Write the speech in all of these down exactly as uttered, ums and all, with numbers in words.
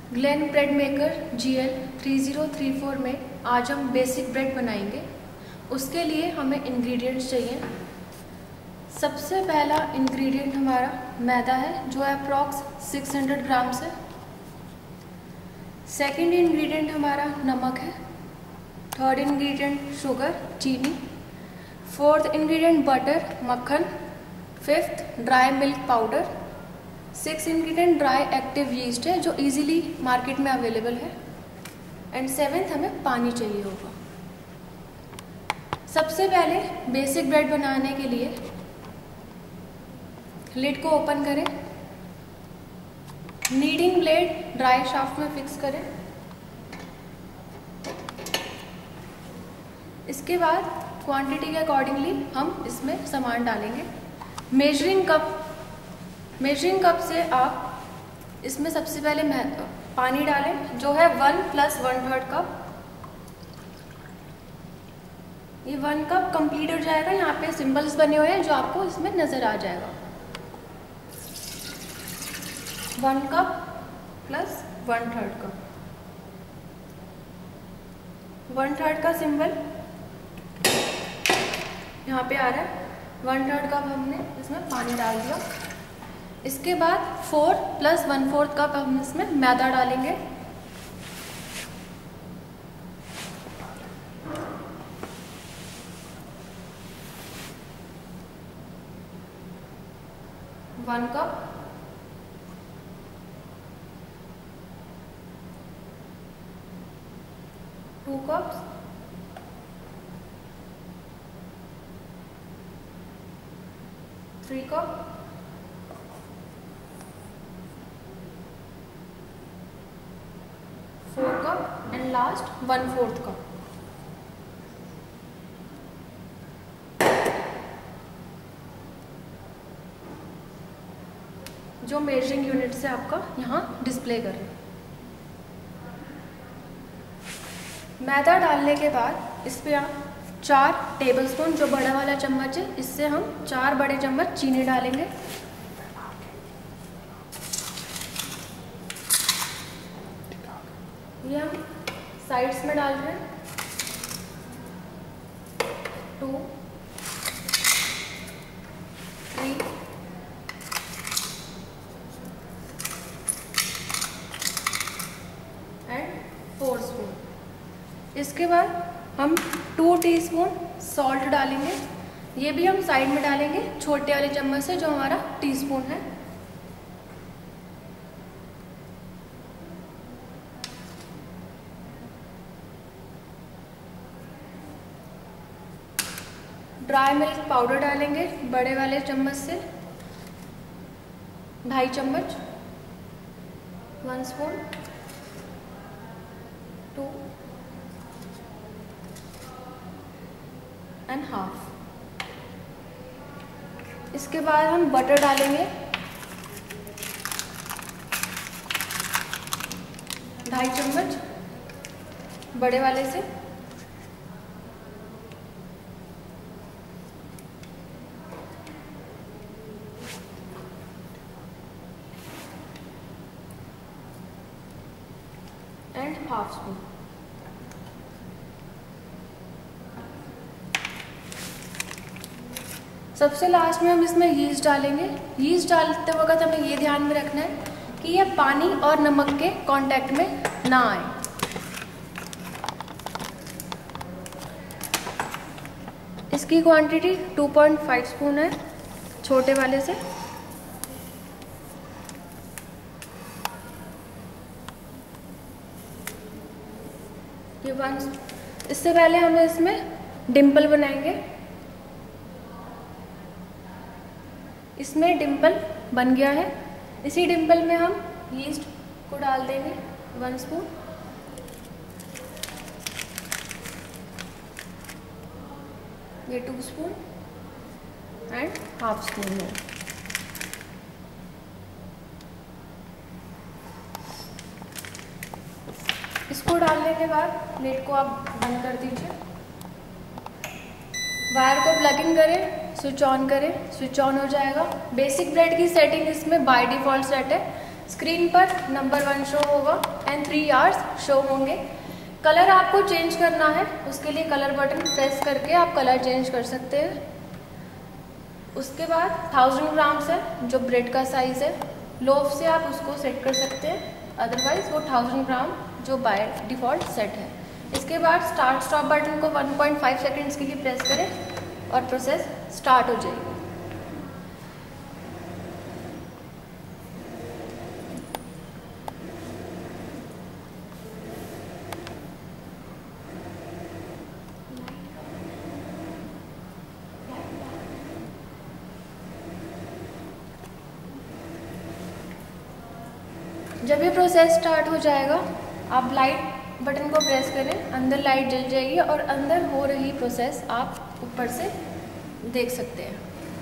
Glenn bread maker G L three zero three four में आज हम बेसिक ब्रेड बनाएंगे। उसके लिए हमें इंग्रेडिएंट्स चाहिए। सबसे पहला इंग्रेडिएंट हमारा मैदा है जो अप्रॉक्स छह सौ ग्राम्स है। सेकंड इंग्रेडिएंट हमारा नमक है। थर्ड इंग्रेडिएंट शुगर चीनी। फोर्थ इंग्रेडिएंट बटर मक्खन। Fifth dry milk powder. Six ingredient dry active yeast है जो इजीली मार्केट में अवेलेबल है। एंड सेवेंथ हमें पानी चाहिए होगा। सबसे पहले बेसिक ब्रेड बनाने के लिए लिड को ओपन करें, नीडिंग ब्लेड ड्राई शाफ्ट में फिक्स करें। इसके बाद क्वांटिटी के अकॉर्डिंगली हम इसमें सामान डालेंगे। मेजरिंग कप मेजरिंग कप से आप इसमें सबसे पहले पानी डालें जो है one plus one third cup. ये वन कप कंप्लीट हो जाएगा। यहाँ पे सिंबल्स बने हुए हैं जो आपको इसमें नज़र आ जाएगा। One cup plus one third cup. One third का सिंबल यहाँ पे आ रहा है। वन थर्ड कप हमने इसमें पानी डाल दिया। इसके बाद four plus one fourth cup हम इसमें मैदा डालेंगे। One cup two cups three cup four cup and last one fourth cup. जो मेजरिंग यूनिट से आपका यहाँ डिस्प्ले कर रहे हैं। मैदा डालने के बाद इस पे आप चार टेबलस्पून जो बड़ा वाला चम्मच है इससे हम चार बड़े चम्मच चीनी डालेंगे। ये हम साइड्स में डाल रहे हैं। Two three and four spoon. इसके बाद हम टू टीस्पून सॉल्ट डालेंगे। ये भी हम साइड में डालेंगे छोटे वाले चम्मच से जो हमारा टीस्पून है। ड्राई मिल्क पाउडर डालेंगे बड़े वाले चम्मच से ढाई चम्मच। One spoon two and half. इसके बाद हम बटर डालेंगे ढाई चम्मच बड़े वाले से। And half spoon. सबसे लास्ट में हम इसमें यीस्ट डालेंगे। यीस्ट डालते वक्त हमें ये ध्यान में रखना है कि ये पानी और नमक के कांटेक्ट में ना आए। इसकी quantity two point five spoon है छोटे वाले से। ये वन। इससे पहले हम इसमें डिम्पल बनाएंगे। इसमें डिम्पल बन गया है। इसी डिम्पल में हम यीस्ट को डाल देंगे वन स्पून। ये two spoon and half spoon है। इसको डालने के बाद लिड को आप बंद कर दीजिए। वायर को प्लग इन करें, स्विच ऑन करें, स्विच ऑन हो जाएगा। बेसिक ब्रेड की सेटिंग इसमें बाय डिफ़ॉल्ट सेट है। स्क्रीन पर नंबर वन शो होगा एंड थ्री आवर्स शो होंगे। कलर आपको चेंज करना है, उसके लिए कलर बटन प्रेस करके आप कलर चेंज कर सकते हैं। उसके बाद थाउजेंड ग्राम से जो ब्रेड का साइज़ है, लोफ से आप उसको सेट कर सकते हैं, अदरवाइज वो थाउजेंड ग्राम जो बाय डिफ़ॉल्ट सेट है। इसके बाद स्टार्ट स्टॉप बटन को वन पॉइंट फाइव सेकेंड्स के लिए प्रेस करें और प्रोसेस स्टार्ट हो जाएगी। जब ये प्रोसेस स्टार्ट हो जाएगा, आप लाइट बटन को प्रेस करें, अंदर लाइट जल जाएगी और अंदर हो रही प्रोसेस आप ऊपर से देख सकते हैं।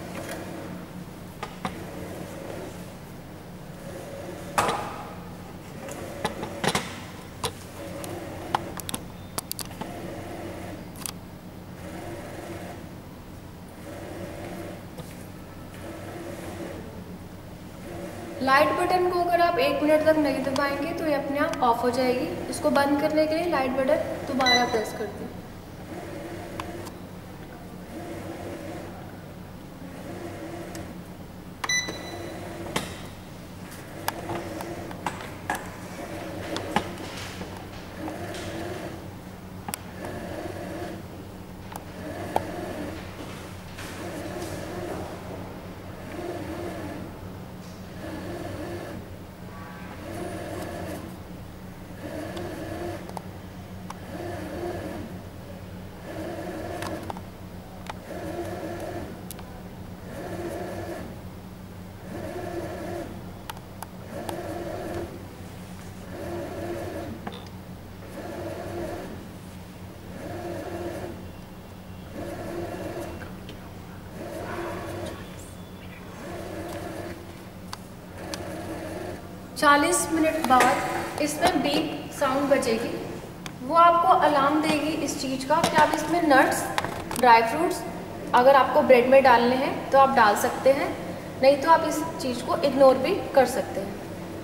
लाइट बटन को अगर आप एक मिनट तक नहीं दबाएंगे तो ये अपने आप ऑफ हो जाएगी। इसको बंद करने के लिए लाइट बटन दोबारा प्रेस कर दें। चालीस मिनट बाद इसमें बीप साउंड बजेगी, वो आपको अलार्म देगी इस चीज़ का कि आप इसमें नट्स, ड्राई फ्रूट्स अगर आपको ब्रेड में डालने हैं तो आप डाल सकते हैं, नहीं तो आप इस चीज़ को इग्नोर भी कर सकते हैं।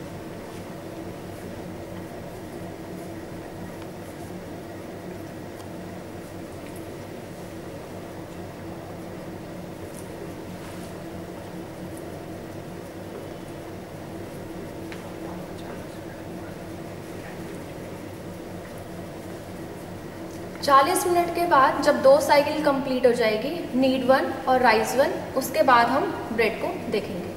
चालीस मिनट के बाद जब दो साइकिल कंप्लीट हो जाएगी, नीड वन और राइस वन, उसके बाद हम ब्रेड को देखेंगे।